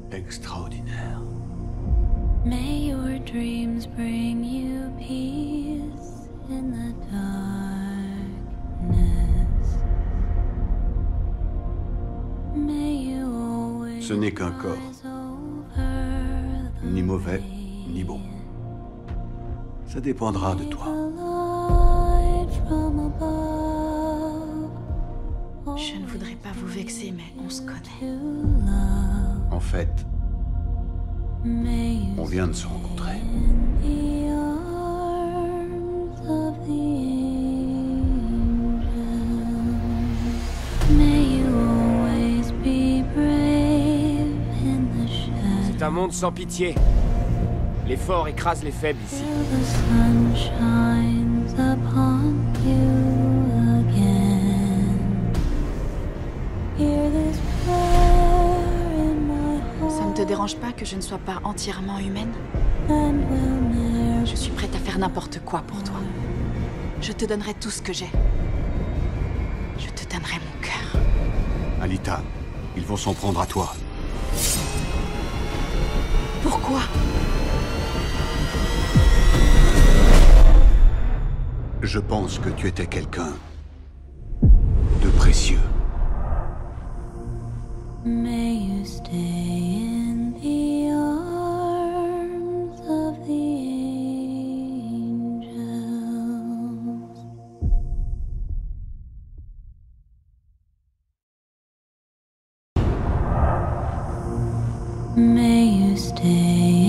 Extraordinaire. May your dreams bring you peace in the darkness. May you always Ce n'est qu'un corps. rise over the Ni mauvais, ni bon. Ça dépendra de toi. light from above. Je ne voudrais pas vous vexer, mais on se connaît. To love. En fait, May you on vient de se rencontrer. in the arms of the angels. May you always be brave in the shadows. C'est un monde sans pitié. Les forts écrasent les faibles ici. Till the sun shines upon you again. Hear this prayer in my heart. Ça ne te dérange pas que je ne sois pas entièrement humaine? And will never Je suis prête à faire n'importe quoi pour toi. Je te donnerai tout ce que j'ai. Je te donnerai mon cœur. Alita, ils vont s'en prendre à toi. Pourquoi? Je pense que tu étais quelqu'un de précieux. May you stay in the arms of the angels. May you stay